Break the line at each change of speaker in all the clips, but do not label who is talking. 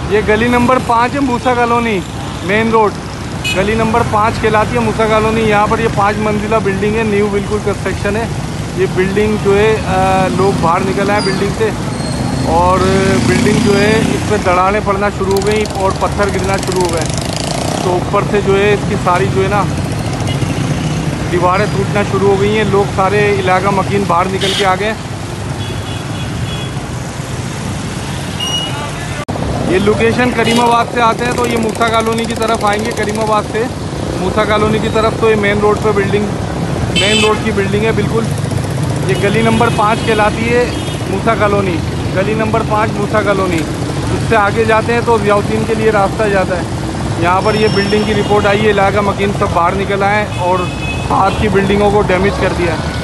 ये गली नंबर 5 है, मूसा कॉलोनी मेन रोड। गली नंबर 5 कहलाती है मूसा कॉलोनी। यहाँ पर ये 5 मंजिला बिल्डिंग है, न्यू बिल्कुल कंस्ट्रक्शन है। ये बिल्डिंग जो है लोग बाहर निकल आए बिल्डिंग से, और बिल्डिंग जो है इस पर दरारें पड़ना शुरू हो गई और पत्थर गिरना शुरू हो गए। तो ऊपर से जो है इसकी सारी जो है ना दीवारें टूटना शुरू हो गई हैं। लोग सारे इलाका मकीन बाहर निकल के आ गए। ये लोकेशन करीमाबाद से आते हैं तो ये मूसा कॉलोनी की तरफ आएंगे। करीमाबाद से मूसा कॉलोनी की तरफ तो ये मेन रोड पे बिल्डिंग, मेन रोड की बिल्डिंग है बिल्कुल। ये गली नंबर 5 कहलाती है मूसा कॉलोनी। गली नंबर 5 मूसा कॉलोनी। उससे आगे जाते हैं तो ज़ियाउद्दीन के लिए रास्ता जाता है। यहाँ पर ये बिल्डिंग की रिपोर्ट आई है, इलाका मकीन सब बाहर निकल आए और साथ की बिल्डिंगों को डैमेज कर दिया है।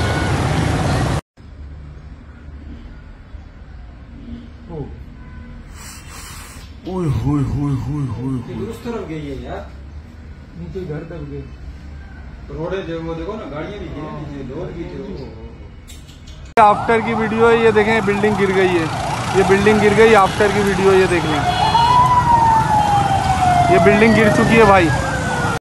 ओए होए होए होए होए,
उस तरफ गई है यार, नीचे घर तक गई। रोड है वो देखो ना, गाड़ियां भी गिरी नीचे, लोग भी थे।
आफ्टर की वीडियो है ये देखें, बिल्डिंग गिर गई है। ये बिल्डिंग गिर गई, आफ्टर की वीडियो ये देख लें। ये बिल्डिंग गिर चुकी है भाई।